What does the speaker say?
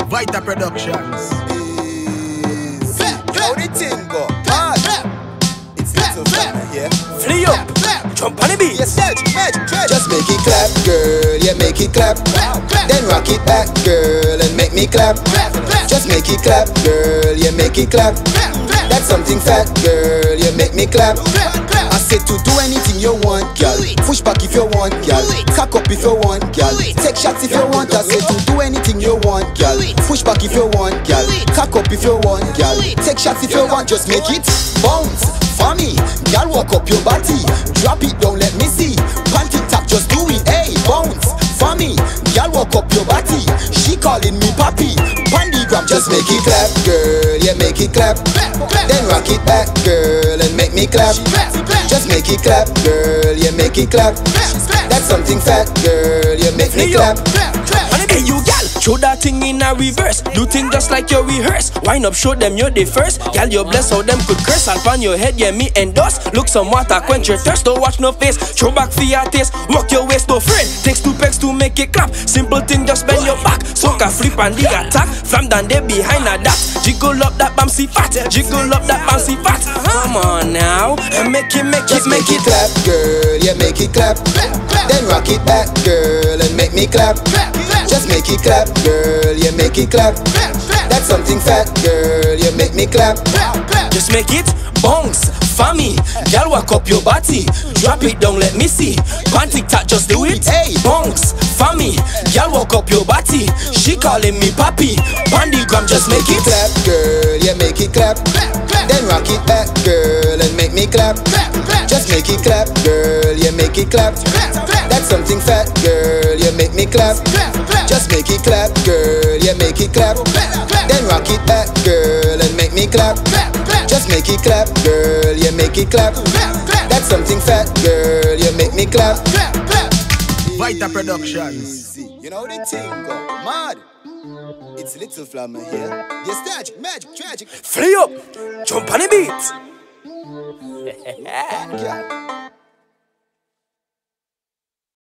Vita Productions. How the thing go? It's Lil Flama here. Flee up, jump on the beat. Yes, just make it clap, girl. Yeah, make it clap. Then rock it back, girl, and make me clap. Just make it clap, girl. Yeah, make it clap. That's something fat, girl. Yeah, make me clap. I said to do anything you want, girl. Push back if you want, girl. Cock up if you want, girl. Take shots if you want. I said to do anything you want, girl. Push back if you want, girl. Cock up if you want, girl. Take shots if you want. Just make it bounce for me, girl. Walk up your body, drop it down, let me see. Panty tap, just do it, hey. Bounce for me, girl. Walk up your body. She calling me papi. Pandygram, just make it clap, girl. Yeah, make it clap. Then rock it back, girl, and make me clap. Just make it clap, girl. Yeah, make it clap. That's something fat, girl. Yeah, make me clap. Hey you gal, show that thing in a reverse. Do things just like you rehearse. Wind up, show them you're the first. Gal, you're blessed, how them could curse. I'll pan your head, yeah, me endorse. Look some water, quench your thirst. Don't watch no face, throw back for your taste. Walk your waist, no friend. Takes two pegs to make it clap. Simple thing, just bend your back. Soca flip and the attack. Flam down there behind a that. Jiggle up that bouncy fat. Jiggle up that bouncy fat. Come on now, and make it clap, girl. Yeah, make it clap. Then rock it back, girl, and make me clap. Just make it clap, girl. Yeah, make it clap. That's something fat, girl. Yeah, make me clap. Just make it bounce for me. Girl, walk up your body. Drop it down, let me see. Panty tap, just do it. Hey, bounce for me. Girl, walk up your body. She calling me papi. Pandygram, just make it clap, girl. Yeah, make it clap. Then rock it back, girl, and make me clap. Just make it clap, girl. Yeah, make it clap. That's something fat, girl. Yeah, make me clap. Just make it clap, girl. Yeah, make it clap. Then rock it back, girl, and make me clap. Just make it clap, girl. Yeah, make it clap. That's something fat, girl. Yeah, make me clap. Vita Productions. You know the thing go mad. It's Lil Flama here. Yes, magic, tragic. Flee up, jump on the beat. Yeah.